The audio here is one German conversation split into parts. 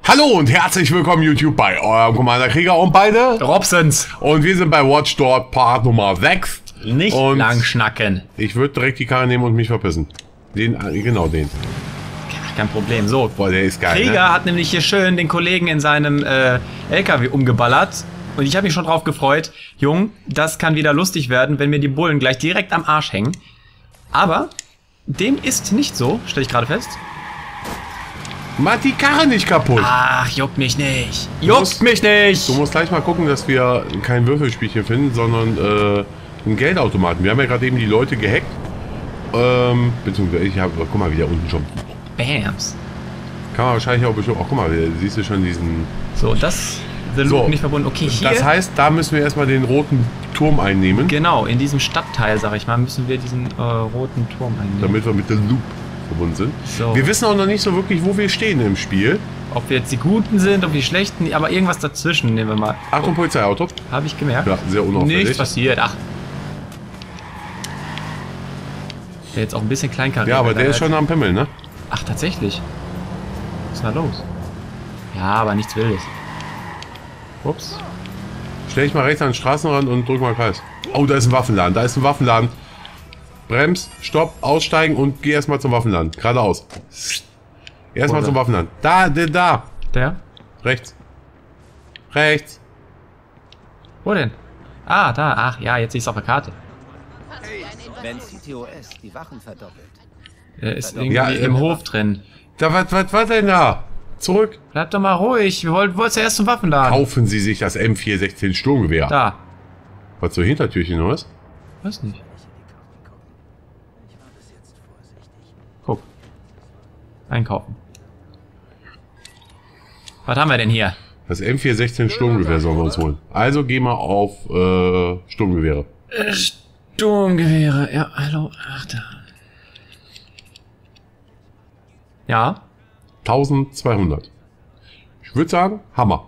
Hallo und herzlich willkommen YouTube bei eurem Commander Krieger und beide Robsons. Und wir sind bei Watch Dogs Part Nummer 6. Nicht und lang schnacken. Ich würde direkt die Karre nehmen und mich verpissen. Genau den. Kein Problem. So. Boah, der ist geil. Krieger ne? hat nämlich hier schön den Kollegen in seinem LKW umgeballert. Und ich habe mich schon drauf gefreut. Jung, das kann wieder lustig werden, wenn mir die Bullen gleich direkt am Arsch hängen. Aber dem ist nicht so, stelle ich gerade fest. Mach die Karre nicht kaputt. Ach, juckt mich nicht. Juckt mich nicht. Du musst gleich mal gucken, dass wir kein Würfelspielchen finden, sondern einen Geldautomaten. Wir haben ja gerade eben die Leute gehackt. Beziehungsweise ich habe, guck mal, wieder unten schon. Bams. Kann man wahrscheinlich auch bestimmt. Oh, guck mal, siehst du schon diesen. So, das The Loop nicht verbunden. Okay, hier. Das heißt, da müssen wir erstmal den roten Turm einnehmen. Genau, in diesem Stadtteil, sag ich mal, müssen wir diesen roten Turm einnehmen. Damit wir mit dem Loop verbunden sind. So. Wir wissen auch noch nicht so wirklich, wo wir stehen im Spiel. Ob wir jetzt die Guten sind, ob die Schlechten, aber irgendwas dazwischen nehmen wir mal. Achtung, Polizeiauto. Habe ich gemerkt. Ja, sehr unauffällig. Nichts passiert, ach. Der jetzt auch ein bisschen kleinkariert. Ja, aber der ist schon am Pimmel, ne? Ach, tatsächlich. Was ist da los? Ja, aber nichts Wildes. Ups. Stell dich mal rechts an den Straßenrand und drück mal Kreis. Oh, da ist ein Waffenladen, da ist ein Waffenladen. Brems, stopp, aussteigen und geh erstmal zum Waffenladen. Geradeaus. Erstmal zum Waffenladen. Da. Der? Rechts. Rechts. Wo denn? Ah, da. Ach ja, jetzt sehe ich es auf der Karte. Wenn CTOS die Wachen verdoppelt. Der ist irgendwie im Hof drin. Da, was denn da? Zurück. Bleib doch mal ruhig. Wir wollten zuerst zum Waffenladen. Kaufen Sie sich das M416 Sturmgewehr. Da. Was so Hintertürchen noch ist? Weiß nicht. Guck. Einkaufen. Was haben wir denn hier? Das M416 Sturmgewehr sollen wir uns holen. Also gehen wir auf Sturmgewehre. Sturmgewehre. Ja, hallo. Ach, da. Ja. 1200. Ich würde sagen, Hammer.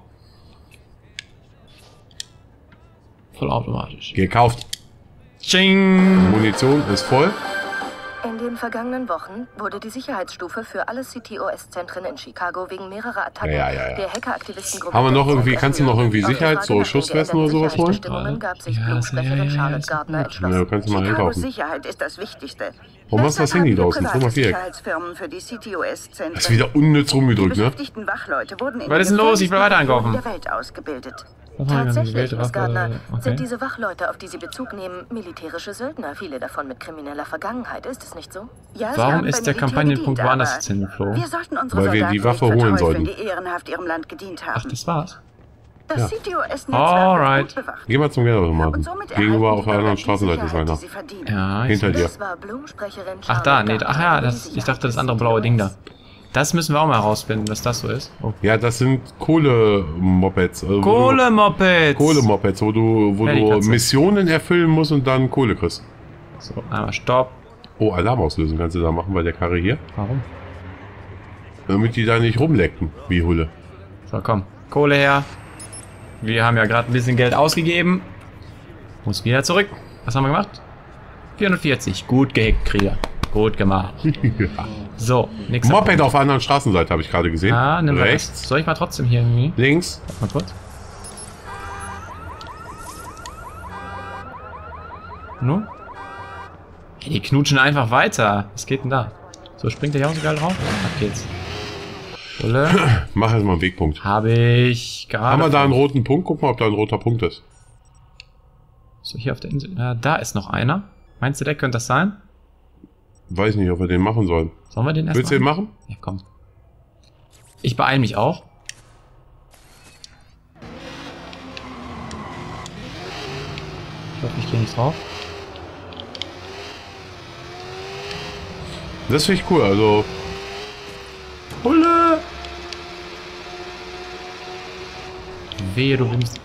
Vollautomatisch. Gekauft. Ching. Munition ist voll. In den vergangenen Wochen wurde die Sicherheitsstufe für alle CTOS-Zentren in Chicago wegen mehrerer Attacken der Hackeraktivistengruppe. Haben wir noch irgendwie, kannst du noch irgendwie Sicherheit, so Schusswesten oder sowas holen? Gab sich Blutsprecherin Charlotte Gardner entschlossen. Ja, du kannst mal einkaufen. Sicherheit ist das Wichtigste. Warum hast du das Handy draußen? Guck mal, Viereck. Das ist wieder unnütz rumgedrückt, ne? Was ist denn los? Ich will weiter einkaufen. Der Welt ausgebildet. Tatsächlich, Miss Gardner, sind diese Wachleute, auf die Sie Bezug nehmen, militärische Söldner, viele davon mit krimineller Vergangenheit. Ist es nicht so? Ja, warum ist der Kampagnenpunkt woanders jetzt hingeflogen? Wir sollten unsere Weil wir Soldaten die Waffe nicht holen verteufeln, sollten. die ehrenhaft ihrem Land gedient haben. Ach, das war's. Das CTOS-Netzwerk Alright. wird gut bewacht. Geh mal zum Geldautomaten. Und somit Gegenüber erhalten auf die der anderen Bürger die Straßenseite ist Sicherheit, einer. die sie verdienen. Ja, Hinter dir. Das war Blumensprecherin ach da, Charlotte nee, ach ja, ich dachte das andere blaue Ding da. Das müssen wir auch mal herausfinden, was das so ist. Oh. Ja, das sind Kohlemopeds. Kohlemopeds! Kohlemopeds, wo du Katze. Missionen erfüllen musst und dann Kohle kriegst. So, einmal Stopp. Oh, Alarm auslösen kannst du da machen bei der Karre hier. Warum? Damit die da nicht rumlecken, wie Hulle. So, komm. Kohle her. Wir haben ja gerade ein bisschen Geld ausgegeben. Muss wieder zurück. Was haben wir gemacht? 440. Gut gehackt, Krieger. Gut gemacht. Ja. So, nächster Moped Punkt. auf der anderen Straßenseite habe ich gerade gesehen. Ah, nimm mal Rechts, das. Soll ich mal trotzdem hier irgendwie? links. Mal kurz. Nun? Hey, die knutschen einfach weiter. Was geht denn da? So, springt der hier auch so geil drauf? Ab geht's. Bulle. Mach erstmal einen Wegpunkt. Habe ich gerade. Haben wir da einen roten Punkt? Guck mal, ob da ein roter Punkt ist. So, hier auf der Insel. Da ist noch einer. Meinst du, der könnte das sein? Weiß nicht, ob wir den machen sollen. Sollen wir den erst Willst du den machen? Ja, komm. Ich beeile mich auch. Ich hoffe, ich gehe nicht drauf. Das finde ich cool, also. Hulle! Wehe, du bist.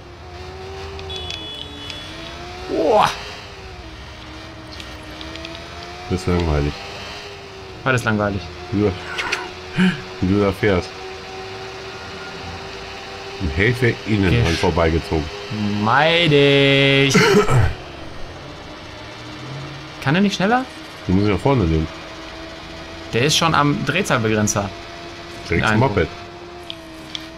Boah! Das ist langweilig. War das langweilig? Wie du da fährst. Ein Held wäre innen dran vorbeigezogen. Meide ich! Kann er nicht schneller? Du musst ja vorne nehmen. Der ist schon am Drehzahlbegrenzer. Kriegst ein Eindruck. Moped.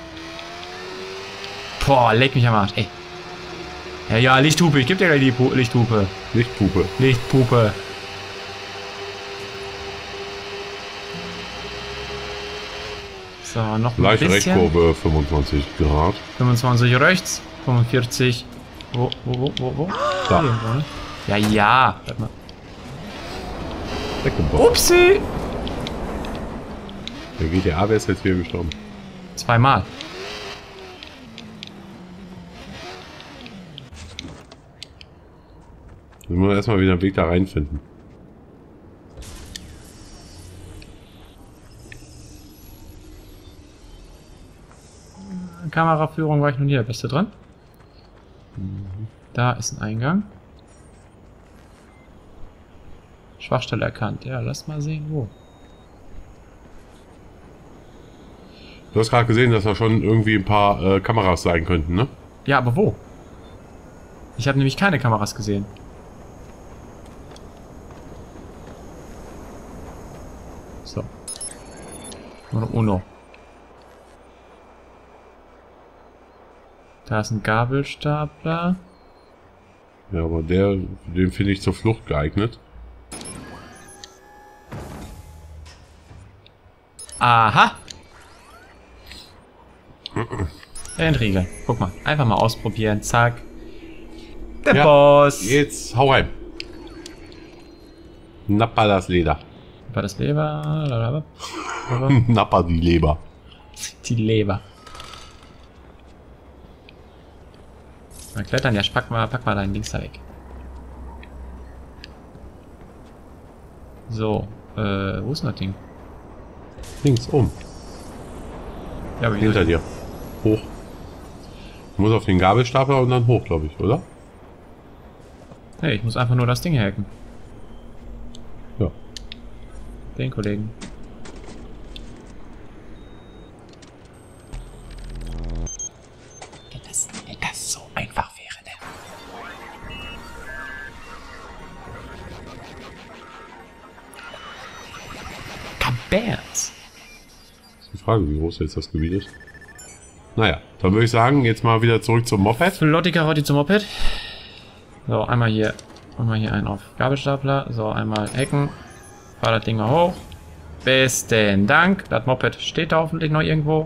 Boah, leck mich am Arsch, ey. Ja, Lichthupe, ich geb dir gleich die Lichthupe. Lichtpuppe. Lichtpupe. So, noch ein Leichte bisschen. Rechtkurve, 25 Grad. 25 rechts, 45. Wo? Da. Irgendwo, ne? Ja. Warte mal. Weggebombt. Upsi! Der GTA wäre jetzt wieder gestorben. Zweimal. Dann müssen wir erstmal wieder einen Weg da reinfinden. Kameraführung war ich noch nie der Beste drin. Da ist ein Eingang. Schwachstelle erkannt. Ja, lass mal sehen, wo. Du hast gerade gesehen, dass da schon irgendwie ein paar Kameras sein könnten, ne? Ja, aber wo? Ich habe nämlich keine Kameras gesehen. So. Uno. Da ist ein Gabelstapler. Ja, aber den finde ich zur Flucht geeignet. Aha! Ein Riegel. Guck mal. Einfach mal ausprobieren. Zack. Der Ja, Boss. Jetzt hau rein. Nappa das Leder. War das Leber? Nappa die Leber. Die Leber. Mal klettern, ja, pack mal deinen Links da weg. So, wo ist denn das Ding? Links oben. Ja, aber Hinter dir. Hoch. Du musst auf den Gabelstapler und dann hoch, glaube ich, oder? Nee, ich muss einfach nur das Ding hacken. Ja. Den Kollegen. Wenn das so einfach wäre, ne? Kabams! Die Frage, wie groß jetzt das Gebiet ist. Naja, dann würde ich sagen, jetzt mal wieder zurück zum Moped. Lotti Karotti zum Moped. So, einmal hier einen auf Gabelstapler. So, einmal Hecken. Fahr das Ding mal hoch. Besten Dank. Das Moped steht da hoffentlich noch irgendwo.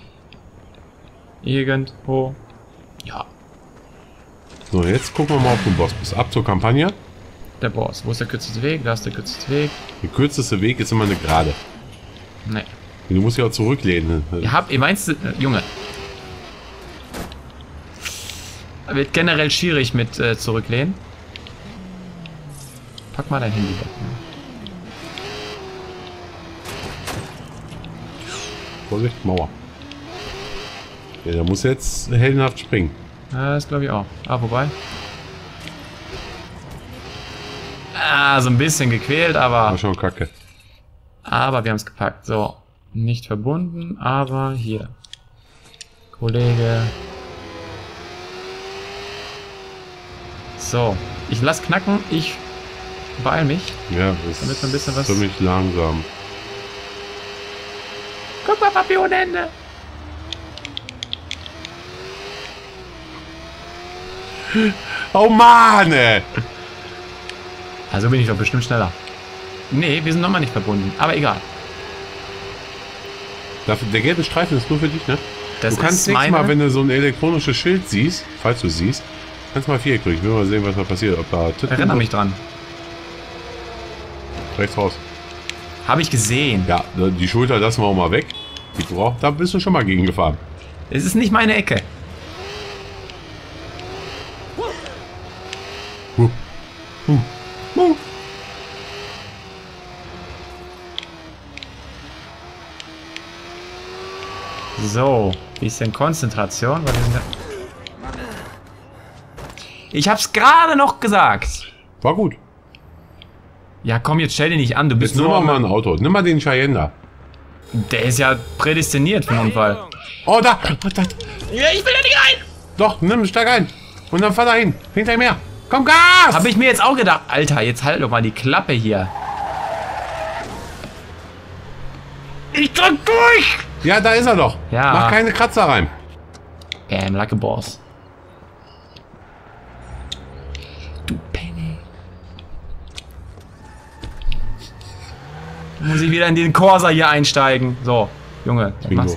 Irgendwo. Ja, So, jetzt gucken wir mal, ob du Boss bist. Ab zur Kampagne. der Boss. Wo ist der kürzeste Weg? Da ist der kürzeste Weg. Der kürzeste Weg ist immer eine Gerade. Nee. Du musst ja auch zurücklehnen. Ihr meinst, Junge. Wird generell schwierig mit zurücklehnen. Pack mal dein Handy weg. Ne? Vorsicht, Mauer. Ja, der muss jetzt heldenhaft springen. Ja, das glaube ich auch. Ah, wobei. Ah, so ein bisschen gequält, War aber schon kacke. wir haben es gepackt. So, nicht verbunden, aber hier. Kollege. So, ich lass knacken, ich beeil mich. Ja, das Damit wir ein bisschen was- ist ziemlich langsam. Guck mal, Papi ohne Ende. Oh Mann, ey! Also bin ich doch bestimmt schneller. Nee, wir sind nochmal nicht verbunden. Aber egal. Der gelbe Streifen ist nur für dich, ne? Das Du kannst ist nächstes meine... Mal, wenn du so ein elektronisches Schild siehst, falls du es siehst, kannst du mal Viereck drücken. Ich will mal sehen, was da passiert. Ob da Titten Erinnere mich dran. rechts raus. Habe ich gesehen. Ja, die Schulter lassen wir auch mal weg. Da bist du schon mal gegen gefahren. Es ist nicht meine Ecke. So, bisschen Konzentration. weil wir sind ja- Ich hab's gerade noch gesagt. War gut. Ja, komm, jetzt stell dich nicht an. Du bist Jetzt nimm nur... mal ein Auto. Nimm mal den Cheyenne da. Der ist ja prädestiniert für einen Unfall. Oh, da! Ja, ich will da nicht rein. Doch, nimm, steig ein. Und dann fahr da hin. Hinter mir. Komm, Gas! Hab ich mir jetzt auch gedacht. Alter, jetzt halt doch mal die Klappe hier. Ich drück durch. Ja, da ist er doch. Ja. Mach keine Kratzer rein. Bam, like a boss. Du Penny. Muss ich wieder in den Corsa hier einsteigen. So, Junge, was machst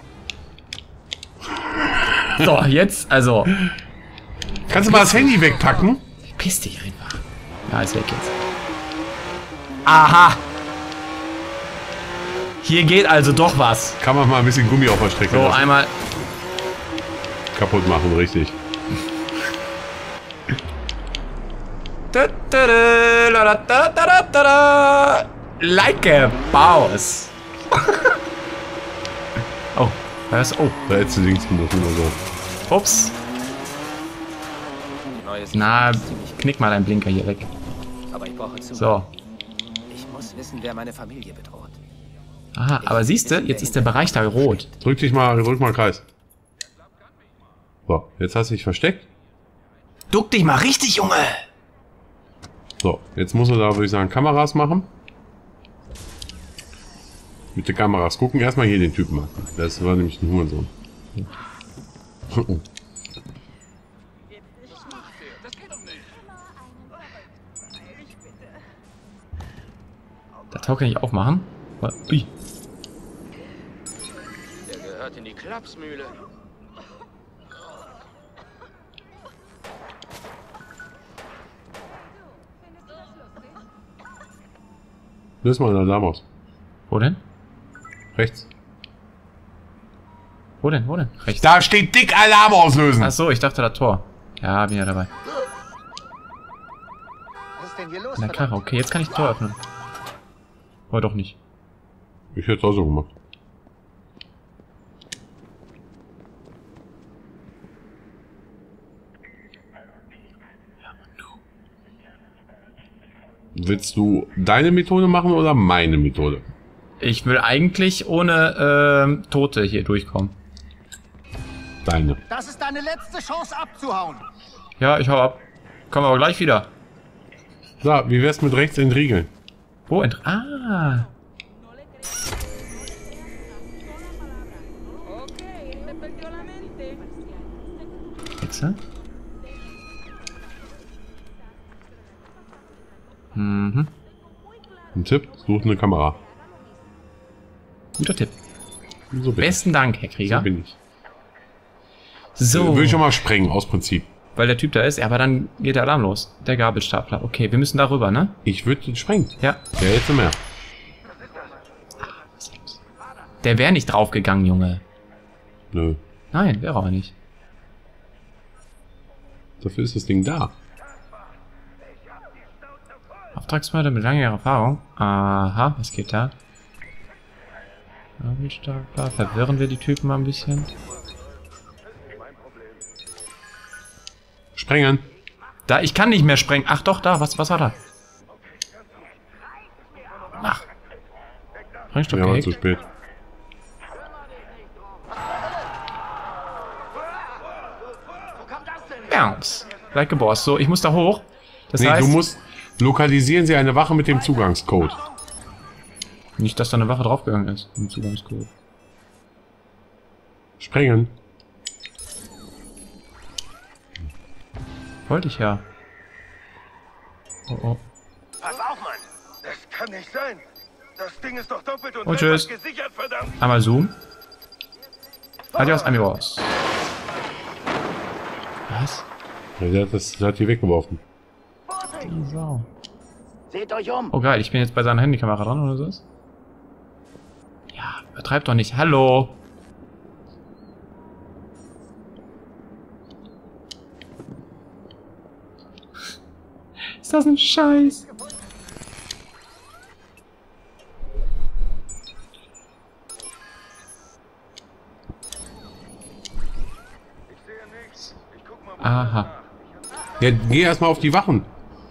du? So, jetzt, also. Kannst du mal das Handy wegpacken? Piss dich einfach. Ja, ist weg jetzt. Aha! Hier geht also doch was. Kann man mal ein bisschen Gummi auf der Strecke So, lassen. einmal. Kaputt machen, richtig. Like a boss. Oh, was? Oh, Da hättest du links gemusst oder so. ups. Na, knick mal deinen Blinker hier weg. Aber ich brauche zu. So. Ich muss wissen, wer meine Familie bedroht. Aha, aber siehst du, jetzt ist der Bereich da rot. Drück mal Kreis. So, jetzt hast du dich versteckt. Duck dich mal richtig, Junge! So, jetzt musst du da, würde ich sagen, Kameras machen. Mit den Kameras gucken. Erstmal hier den Typen an. Das war nämlich ein Hurensohn. Das Tor kann ich aufmachen. Ui. Der gehört in die Klapsmühle. Löst mal den Alarm aus. Wo denn? Rechts. Wo denn? Wo denn? Rechts. Da steht dick Alarm auslösen. Ach so, ich dachte das Tor. Ja, bin ja dabei. Was ist denn hier los? Na klar, okay, jetzt kann ich das Tor öffnen. Aber doch nicht. Ich hätte es auch so gemacht. Willst du deine Methode machen oder meine Methode? Ich will eigentlich ohne Tote hier durchkommen. Deine. Das ist deine letzte Chance abzuhauen. Ja, ich hau ab. Kommen wir aber gleich wieder. So, wie wär's mit rechts entriegeln? Wo? Ah. Wechsel. Mhm. Ein Tipp, such eine Kamera. Guter Tipp. So bin Besten Dank, Herr ich. Krieger. So bin ich. So. Würde ich schon mal sprengen, aus Prinzip. Weil der Typ da ist. Ja, aber dann geht der Alarm los. Der Gabelstapler. Okay, wir müssen da rüber, ne? Ich würde den sprengen. Ja. Der jetzt mehr. Der wäre nicht draufgegangen, Junge. Nö. Nein, wäre aber nicht. Dafür ist das Ding da. Auftragsmörder mit langjähriger Erfahrung. Aha, was geht da? Gabelstapler. Verwirren wir die Typen mal ein bisschen. Sprengen. Da, ich kann nicht mehr sprengen. Ach doch, da, was war da? Ach. Sprengstoff Ja, war zu gehackt. spät. Bounce. Like a boss. So, ich muss da hoch. Das Nee, heißt, du musst... Lokalisieren Sie eine Wache mit dem Zugangscode. nicht, dass da eine Waffe draufgegangen ist. Im Zugangscode. Sprengen. Wollte ich ja. Oh, oh. Pass auf, Mann! Das kann nicht sein! Das Ding ist doch doppelt und Und tschüss. gesichert, verdammt! Einmal Zoom. Adios, amigos. Was? Ja, der hat die weggeworfen. Die Sau. Seht euch um. Oh geil, ich bin jetzt bei seiner Handykamera dran, oder so? Ja, übertreib doch nicht. Hallo. Ist das ein Scheiß? Aha. Ja, geh erstmal auf die Wachen.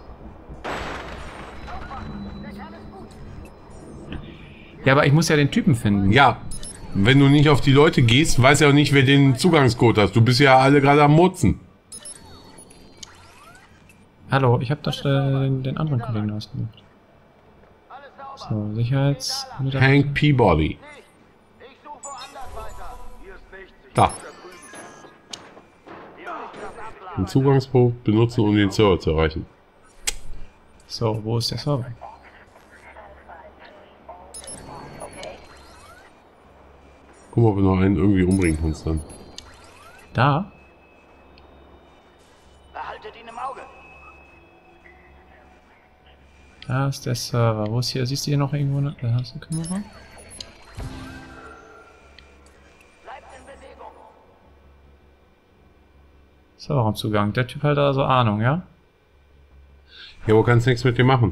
Ja, aber ich muss ja den Typen finden. Ja, wenn du nicht auf die Leute gehst, weiß ja auch nicht, wer den Zugangscode hat. Du bist ja alle gerade am Motzen. Hallo, ich habe doch den anderen Kollegen ausgemacht. So, Sicherheits... Hank Peabody. Da. Den Zugangscode benutzen, um den Server zu erreichen. So, wo ist der Server? Guck mal, ob du noch einen irgendwie umbringen kannst dann. Da? Behaltet ihn im Auge. Da ist der Server. Wo ist hier? Siehst du hier noch irgendwo eine? Da hast du eine Kamera? Bleibt in Bewegung. Serverraumzugang. Der Typ hat also Ahnung, ja? Ja, wo kannst du nichts mit dem machen?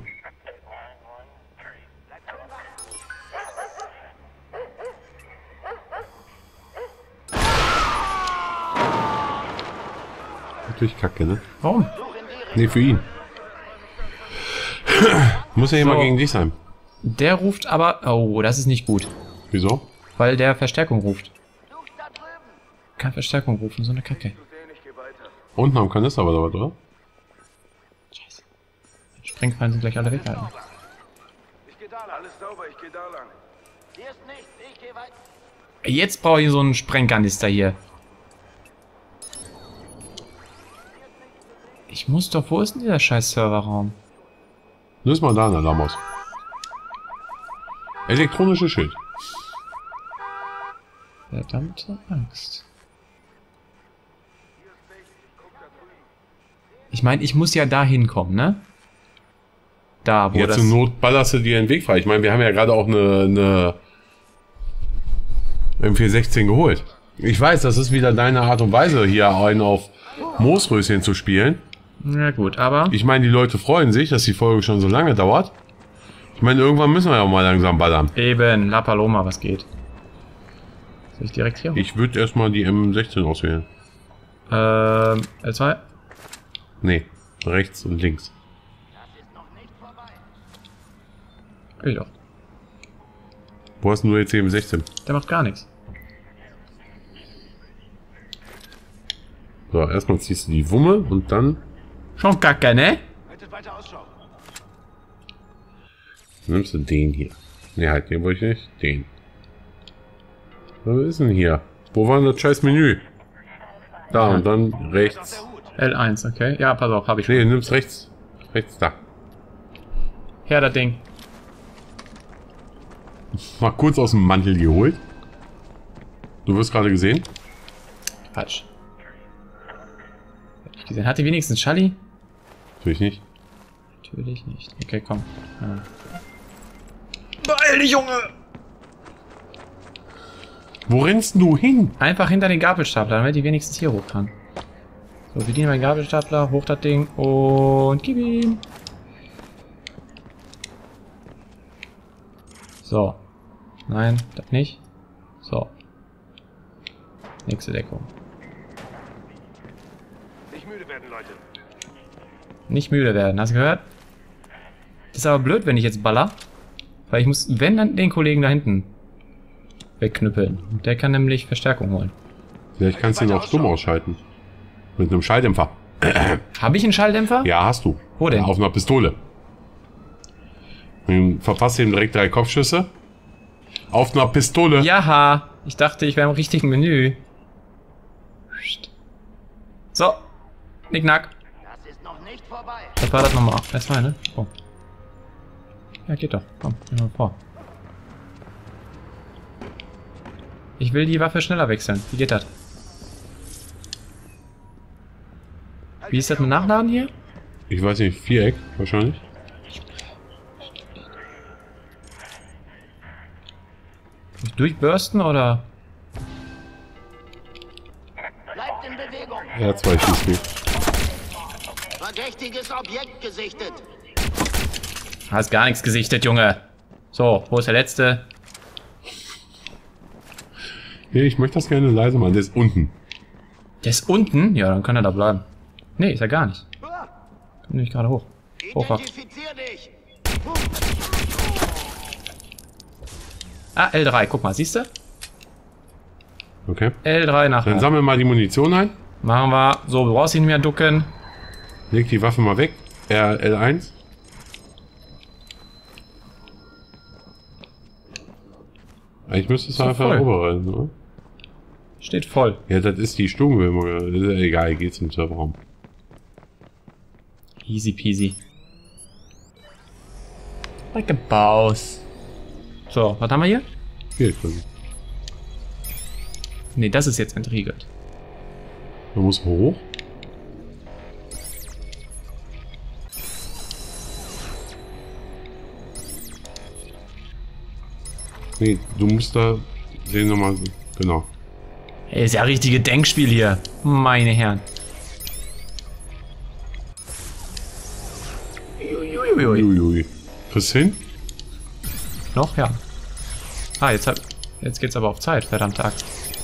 Natürlich kacke, ne? Warum? Ne, für ihn. Muss ja immer gegen dich sein. Der ruft aber... Oh, das ist nicht gut. Wieso? Weil der Verstärkung ruft. Sucht da drüben. Kann Verstärkung rufen, so eine Kacke. Unten am Kanister war da was, oder? Scheiße. Sprengfallen sind gleich alle weg, Alter. Ich geh da lang. Alles sauber, ich geh da lang. Hier ist nichts. Ich gehe weiter. Jetzt brauche ich so einen Sprengkanister hier. Ich muss doch... Wo ist denn dieser scheiß Serverraum? Löst mal da einen Alarm aus. Elektronisches Schild. Verdammte Angst. Ich meine, ich muss ja da hinkommen, ne? Da, wo Jetzt das... zur Not ballerst du dir den Weg frei. Ich meine, wir haben ja gerade auch eine M416 geholt. Ich weiß, das ist wieder deine Art und Weise, hier einen auf Moosröschen zu spielen. Ja gut, aber... Ich meine, die Leute freuen sich, dass die Folge schon so lange dauert. Ich meine, irgendwann müssen wir ja auch mal langsam ballern. Eben, La Paloma, was geht? Soll ich direkt hier? Ich würde erstmal die M16 auswählen. L2? Nee, rechts und links. Ich doch. Wo hast du jetzt die M16? Der macht gar nichts. So, erstmal ziehst du die Wumme und dann Schon kacke, ne? Haltet weiter Ausschau. nimmst du den hier. Ne, halt, den wollte ich nicht. Den. Was ist denn hier? Wo war denn das scheiß Menü? Da und dann rechts. L1, okay. Ja, pass auf, hab ich schon. Ne, nimmst rechts. Rechts da. Her, das Ding. Mal kurz aus dem Mantel geholt. Du wirst gerade gesehen. Quatsch. Hab ich gesehen. Hat die wenigstens Schalli? Natürlich nicht. Natürlich nicht. Okay, komm. Ja. Beeil dich, Junge! Wo rennst du hin? Einfach hinter den Gabelstapler, damit die wenigstens hier hoch kann. So, bediene meinen Gabelstapler, hoch das Ding und gib ihm. So. Nein, das nicht. So. Nächste Deckung. Nicht müde werden, Leute. Nicht müde werden, hast du gehört? Das ist aber blöd, wenn ich jetzt baller. Weil ich muss, wenn, dann den Kollegen da hinten wegknüppeln. Der kann nämlich Verstärkung holen. Vielleicht kannst du ihn auch stumm ausschalten. Mit einem Schalldämpfer. Habe ich einen Schalldämpfer? Ja, hast du. Wo denn? Auf einer Pistole. Dann verpasst du ihm direkt 3 Kopfschüsse. Auf einer Pistole. Jaha, ich dachte, ich wäre im richtigen Menü. So. Nicknack. Das ist noch nicht vorbei. Was war das nochmal? S2, ne? Oh. Ja, geht doch. Komm, geh mal vor. Ich will die Waffe schneller wechseln. Wie geht das? Wie ist das mit Nachladen hier? Ich weiß nicht, Viereck wahrscheinlich. Muss ich durchbursten oder? Bleibt in Bewegung. R2 schießt mich. Verdächtiges Objekt gesichtet. Hast gar nichts gesichtet, Junge. So, wo ist der letzte? Nee, ich möchte das gerne leise machen. Der ist unten. Der ist unten? Ja, dann kann er da bleiben. Nee, ist er gar nicht. Kommt nämlich gerade hoch. Hochfach. Identifizier dich. Ah, L3, guck mal, siehst du? Okay. L3 nach. Dann sammel mal die Munition ein. Machen wir. So, du brauchst ihn nicht mehr ducken. Leg die Waffe mal weg. L1. Eigentlich müsste es So einfach voll. oberrein, oder? Steht voll. Ja, das ist die Sturmwürmer. Egal, geht zum Serverraum. Easy peasy. Like a boss. So, was haben wir hier? Hier quasi. Ne, das ist jetzt entriegelt. Man muss hoch. Nee, du musst da den nochmal. Genau. Ey, ist ja ein richtiges Denkspiel hier. Meine Herren. Uiuiui. Uiuiui. Kriegst du hin? Noch? Ja. Ah, jetzt geht's aber auf Zeit, verdammte Axt.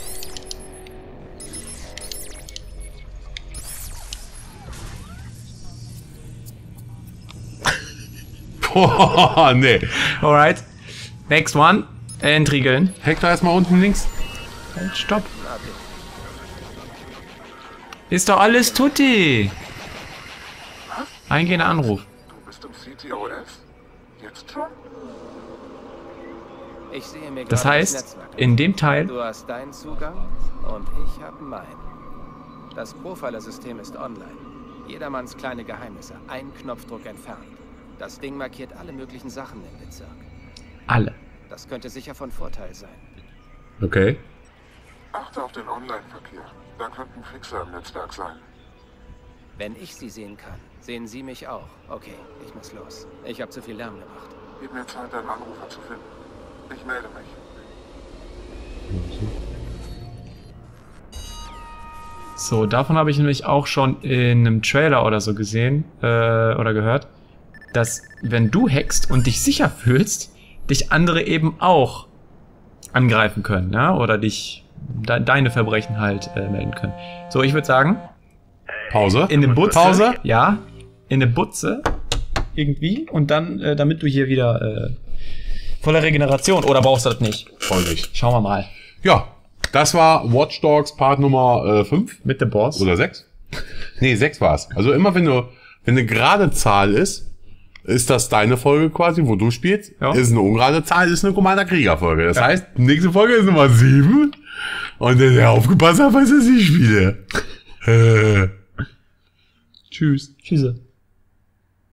Boah, nee. Alright. Next one. Entriegeln. Hector erstmal unten links. Halt, stopp. Ist doch alles tutti. Eingehender Anruf. Du bist im CTOS? Jetzt schon? Ich sehe mir Das gerade heißt, Netzwerk. in dem Teil... Du hast deinen Zugang und ich habe meinen. Das Profiler-System ist online. Jedermanns kleine Geheimnisse, ein Knopfdruck entfernt. Das Ding markiert alle möglichen Sachen im Bezirk. Alle. Das könnte sicher von Vorteil sein. Okay. Achte auf den Online-Verkehr. Da könnten Fixer im Netzwerk sein. Wenn ich sie sehen kann, sehen sie mich auch. Okay, ich muss los. Ich habe zu viel Lärm gemacht. Gib mir Zeit, deinen Anrufer zu finden. Ich melde mich. So, davon habe ich nämlich auch schon in einem Trailer oder so gesehen, oder gehört, dass wenn du hackst und dich sicher fühlst, dich andere eben auch angreifen können, ja, oder dich, deine Verbrechen halt melden können. So, ich würde sagen, Pause. in eine Butze, Pause. ja, in eine Butze, irgendwie, und dann, damit du hier wieder, voller Regeneration, oder brauchst du das nicht? Voll nicht. Schauen wir mal. Ja, das war Watch Dogs Part Nummer 5. Mit dem Boss. Oder 6? Nee, 6 war's. Also immer wenn eine gerade Zahl ist das deine Folge quasi, wo du spielst. Ja. Ist eine ungerade Zahl, ist eine Commander Krieger Folge. Das heißt, nächste Folge ist Nummer 7. Und der aufgepasst hat, weiß, dass ich spiele. Tschüss. Tschüss.